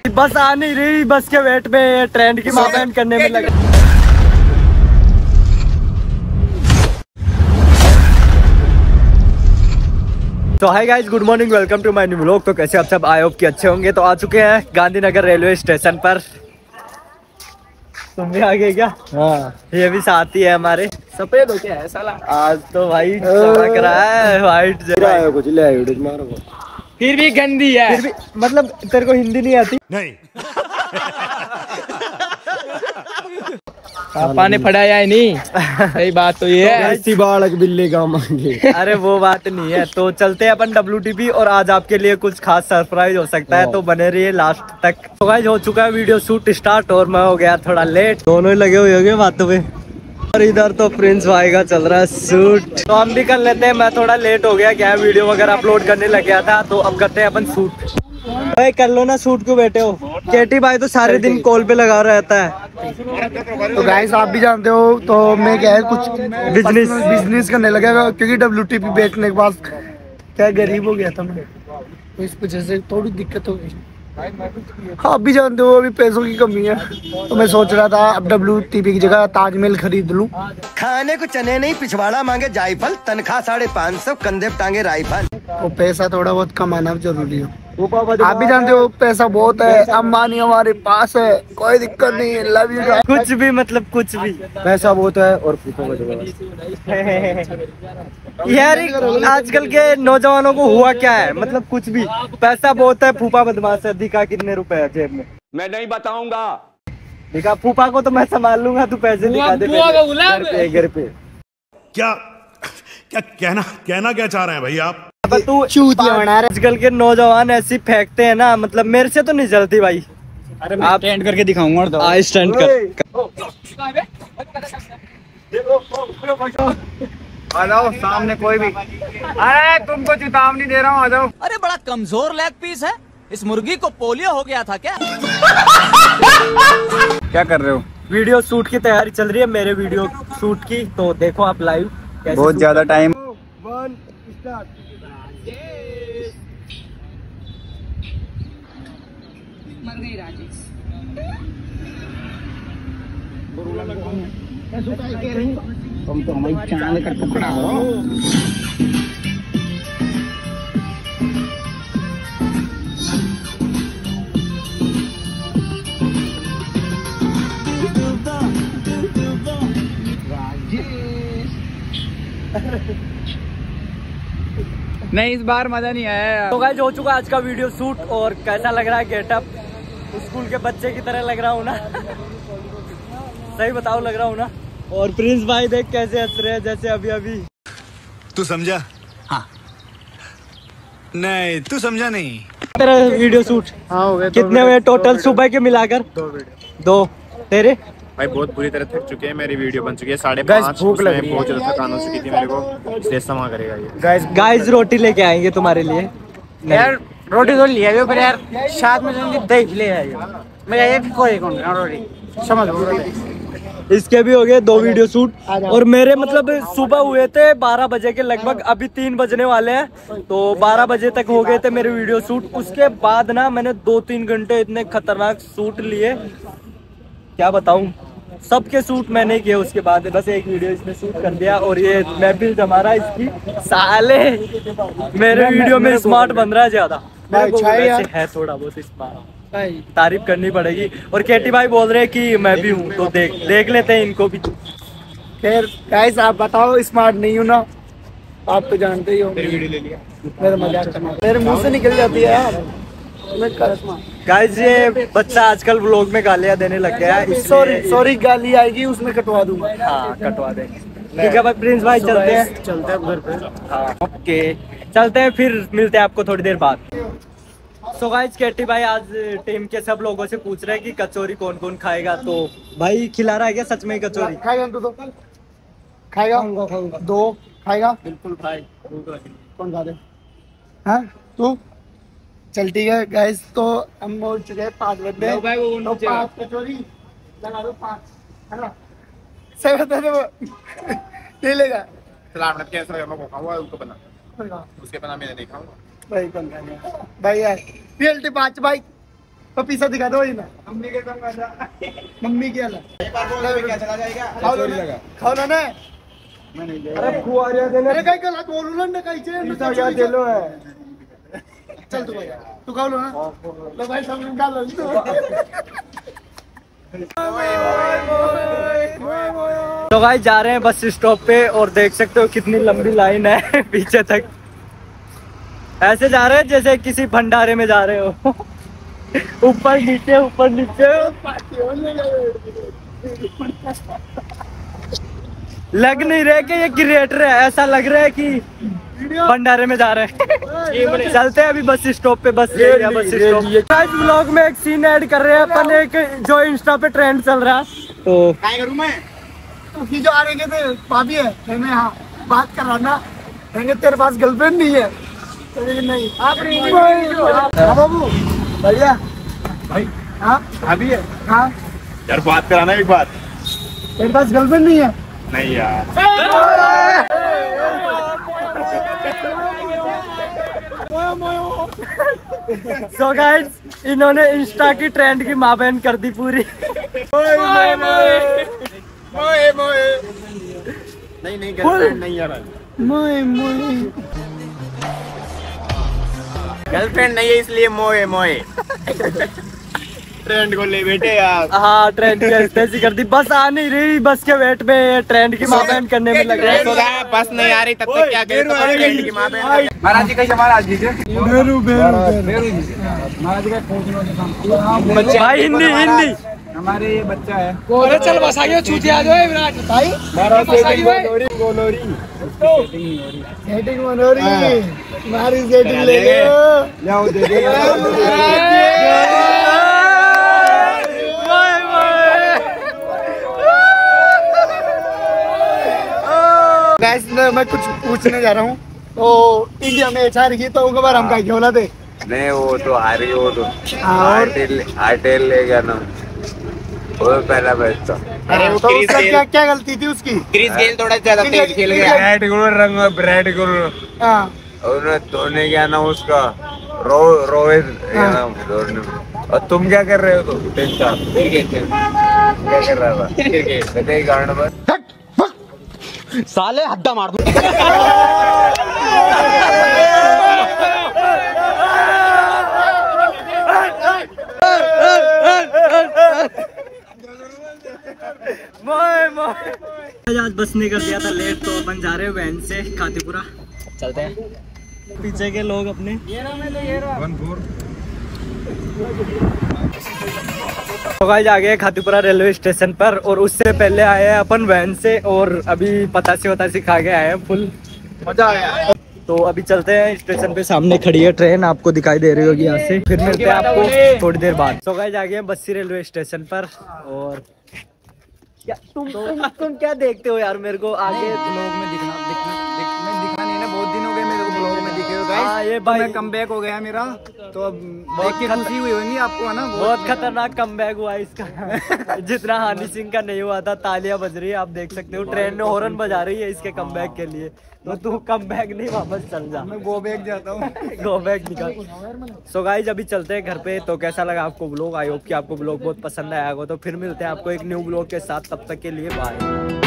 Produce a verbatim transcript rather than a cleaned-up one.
बस आ नहीं रही, बस के वेट में ट्रेंड की मापेंट करने में लगा। तो hi guys, good morning, welcome to my new vlog. तो कैसे आप सब, आई होप कि अच्छे होंगे। तो आ चुके हैं गांधीनगर रेलवे स्टेशन पर। तुम भी आ गए क्या? हाँ, ये भी साथी है हमारे। सफेद हो क्या है साला? आज तो भाई चमक रहा है व्हाइट जरा। कुछ ले आयो मारो, फिर भी गंदी है। फिर भी मतलब तेरे को हिंदी नहीं आती? नहीं। पापा ने पढ़ाया है नहीं। सही बात तो ये है। ऐसी बालक बिल्ली का मांगे। अरे वो बात नहीं है। तो चलते हैं अपन डब्ल्यू टी पी और आज आपके लिए कुछ खास सरप्राइज हो सकता है, तो बने रहिए लास्ट तक। तो गाइस हो चुका है वीडियो शूट स्टार्ट और मैं हो गया थोड़ा लेट। दोनों ही लगे हुए होंगे बातों पे। और इधर तो प्रिंस भाई का चल रहा है शूट, तो हम भी कर लेते हैं। मैं थोड़ा लेट हो गया, क्या वीडियो वगैरह अपलोड करने लग गया था, तो अब करते हैं अपन शूट। भाई कर लो ना शूट, क्यों बैठे हो? केटी भाई तो सारे दिन कॉल पे लगा रहता है। तो गाइस आप भी जानते हो, तो मैं क्या है कुछ बिजनेस बिजनेस करने लगेगा, क्योंकि डब्ल्यू टी पी बेचने के बाद क्या गरीब हो गया था मैं, तो इस वजह से थोड़ी दिक्कत हो गई। आप भी जानते हो अभी पैसों की कमी है, तो मैं सोच रहा था अब डब्ल्यू टी पी की जगह ताजमहल खरीद लूं। खाने को चने नहीं पिछवाड़ा मांगे जायफल, तनख्वाह साढ़े पाँच सौ, कंधे पे टांगे राइफल। तो पैसा थोड़ा बहुत कमाना जरूरी है। आप भी जानते हो पैसा बहुत है, अंबानी हमारे पास है, कोई दिक्कत नहीं है। Love you. कुछ भी मतलब कुछ भी पैसा बहुत है और यार आजकल के नौजवानों को हुआ क्या है, मतलब कुछ भी पैसा बहुत है, फूफा बदमाश है। दिखा कितने रुपए है जेब में? मैं नहीं बताऊंगा। दिखा फूफा को तो मैं संभाल लूंगा, तू पैसे दिखा दे घर पे घर पे। क्या क्या कहना कहना क्या चाह रहे हैं भाई आप? तू आजकल के नौजवान ऐसी फेंकते हैं ना, मतलब मेरे से तो नहीं चलती भाई। अरे मैं आप स्टैंड करके दिखाऊंगा तो आ स्टैंड कर। आ जाओ सामने कोई भी। अरे तुमको चेतावनी दे रहा हूँ, आ जाओ। अरे बड़ा कमजोर लेग पीस है, इस मुर्गी को पोलियो हो गया था क्या? क्या कर रहे हो? वीडियो शूट की तैयारी चल रही है, मेरे वीडियो शूट की, तो देखो आप लाइव। बहुत ज्यादा टाइम। मर गई राजेश। तुम तो हमारी चांद का टुकड़ा हो। नहीं, इस बार मजा नहीं आया। तो गाइस हो चुका आज का वीडियो शूट, और कैसा लग रहा है गेटअप? स्कूल के बच्चे की तरह लग रहा हूँ ना? सही बताओ, लग रहा हूँ ना? और प्रिंस भाई देख कैसे हंस रहे हैं, जैसे अभी अभी। तू समझा? हाँ। नहीं तू समझा नहीं। तेरा वीडियो शूट हाँ हो गया। कितने हुए टोटल सुबह के मिलाकर? दो वीडियो। दो। तेरे भाई बहुत बुरी तरह थक चुके हैं। मेरी वीडियो बन चुकी है साढ़े पाँच। भूख लग रही है। बहुत ज्यादा थकान हो चुकी थी मेरे को, इसलिए समा करेगा ये। गाइस गाइस रोटी लेके आएंगे तुम्हारे लिए। यार रोटी तो लिया गया, पर यार साथ में जो दही ले आएगा। मैं ये कोई कौन रोटी समझ लो। इसके भी हो गए दो वीडियो शूट, और मेरे मतलब सुबह हुए थे बारह बजे के लगभग, अभी तीन बजने वाले हैं, तो बारह बजे तक हो गए थे मेरे वीडियो शूट। उसके बाद ना मैंने दो तीन घंटे इतने खतरनाक शूट लिए, क्या बताऊं। सबके शूट मैंने किए, उसके बाद बस एक वीडियो इसमें शूट कर दिया। और ये महफिल जमा रहा है इसकी, साले मेरे वीडियो में स्मार्ट बन रहा है ज्यादा। वैसे है थोड़ा बहुत स्मार्ट, तारीफ करनी पड़ेगी। और केटी भाई बोल रहे हैं कि मैं भी हूँ, तो देख देख लेते हैं इनको भी। खैर गाइस आप बताओ, स्मार्ट नहीं हूँ ना, आप तो जानते ही हो। मेरी वीडियो ले लिया, मेरा मजाक करना मेरे मुंह से निकल जाती है यार। गाइस ये बच्चा आजकल व्लॉग में गालियां देने लग गया है। सॉरी सॉरी गाली आएगी उसमें कटवा दूंगा। हाँ कटवा दे। ठीक है भाई प्रिंस भाई, चलते हैं चलते हैं घर पे। हाँ ओके चलते हैं, फिर मिलते हैं आपको थोड़ी देर बाद। सो गाइस केटी भाई आज टीम के सब लोगों से पूछ रहे हैं कि कचौरी कौन कौन खाएगा, तो भाई खिला रहा है क्या सच में कचौरी? खाएगा तू? तो खाएगा दो खाएगा? बिल्कुल भाई। कौन खा दे? हाँ तू चल ठीक है गाइस, तो हम पहुंच चुके हैं पाँच बजे। तो पाँच कचौरी लगा दो, पाँच है ना? सही बता दो ले लेगा। सलाम नत कैसा मैं को खाऊंगा उसको बना, उसके बना मैंने नहीं खाऊंगा भाई। कौन खाएगा भाई? यार रियलिटी पाँच भाई। तो पिज्जा दिखा दो ना मम्मी के संग मम्मी के अलग एक बार बोल दे क्या चला जाएगा खाओ ना खाओ ना ना अरे खुआरिया देना अरे कहीं गलत बोलू ना कहीं से पिज्जा क्या दे लो है चल तू भाई तू खाओ लो ना लो भाई सब निकाल लो तो गाइस जा रहे हैं बस स्टॉप पे और देख सकते हो कितनी लंबी लाइन है पीछे तक। ऐसे जा रहे हैं जैसे किसी भंडारे में जा रहे हो ऊपर नीचे ऊपर नीचे लग नहीं रहे कि ये क्रिएटर है, ऐसा लग रहा है कि भंडारे में जा रहे हैं। चलते हैं अभी बस स्टॉप पे बस बस स्टॉप। आज व्लॉग में एक सीन ऐड कर रहे हैं अपन, एक जो इंस्टा पे ट्रेंड चल रहा है। तो क्या करूं मैं उसकी जो आ रहे थे भाभी है मैं हाँ बात कर रहा ना कहेंगे तेरे पास गर्लफ्रेंड नहीं है नहीं आप बाबू भैया भाई हाँ अभी है हाँ यार बात कराना एक बात। तेरे पास गर्लफ्रेंड नहीं है नहीं यार सो गाइस इन्होंने इंस्टा की ट्रेंड की माबैन कर दी पूरी। मोए मोए नहीं नहीं गर्लफ्रेंड नहीं यार मोए मोए गर्लफ्रेंड नहीं है इसलिए मोए मोए ट्रेंड को ले बेटे यार। हाँ ट्रेंड की एक्सटेंसी कर दी, बस आ नहीं रही, बस के वेट में ट्रेंड की माबैन करने में लग रहा है। बस नहीं आ रही तब तक क्या करें, तो ट्रेंड की माबैन महाराज जी कैसे महाराज जी से बेरू बेरू बेरू जी महाराज का खोज भाई हिंदी हिंदी हमारे ये बच्चा है। अरे चल बस आइए छूटी आ जाओ विराट भाई गोलोरी सेटिंग मनोरी मारी सेटिंग ले लो जाओ दे गाइस मैं कुछ पूछने जा रहा हूँ। तो इंडिया में एच आर की तो उनके बार हम क्या खेला थे नहीं वो तो हारी, वो तो और आरटेल आरटेल ले गया ना वो पहला मैच था। अरे तो उसका क्या क्या गलती थी उसकी? क्रिस गेल थोड़ा ज्यादा तेज खेल गया। ब्रैड गुरु रंग ब्रैड गुरु हाँ और धोने गया ना उसका रो रोहित और तुम क्या कर रहे हो? तो क्रिकेट क्या कर रहा था? क्रिकेट बताइए कारण बस साले हड्डा मार दो। मोए मोए आज बस निकल गया था लेट, तो अपन जा रहे हैं वैन से खातीपुरा। चलते हैं पीछे के लोग अपने। तो गाइस आ गए खातीपुरा रेलवे स्टेशन पर और उससे पहले आए हैं अपन वैन से और अभी पतासी वतासी खा के आए हैं, फुल मजा आया। तो अभी चलते हैं स्टेशन पे, सामने खड़ी है ट्रेन, आपको दिखाई दे रही होगी यहाँ से। फिर मिलते हैं आपको थोड़ी देर बाद। तो गाइस आ गए हैं बस्सी रेलवे स्टेशन पर और क्या तुम तुम तुम क्या देखते हो यार मेरे को आगे ब्लॉग में दिखना दिखना दिख, मैं दिखा नहीं ना, बहुत दिन हो गए मेरे को ब्लॉग में दिखे हो हाँ, गाइस। ये तो भाई मैं कमबैक हो गया मेरा, तो अब बहुत देख के खुशी हुई होगी आपको है ना। बहुत खतरनाक कमबैक हुआ इसका जितना हानि सिंह का नहीं हुआ था। तालियां बज रही है, आप देख सकते हो ट्रेन में हॉर्न बजा रही है इसके कमबैक के लिए। तो तू कमबैक नहीं वापस चल जा, मैं गो बैक जाता हूँ। गो बैक निकाल। सो गाइस अभी चलते हैं घर पे। तो कैसा लगा आपको ब्लॉग? आई होप कि आपको ब्लॉग बहुत पसंद आया होगा। तो फिर मिलते हैं आपको एक न्यू ब्लॉग के साथ, तब तक के लिए बाय।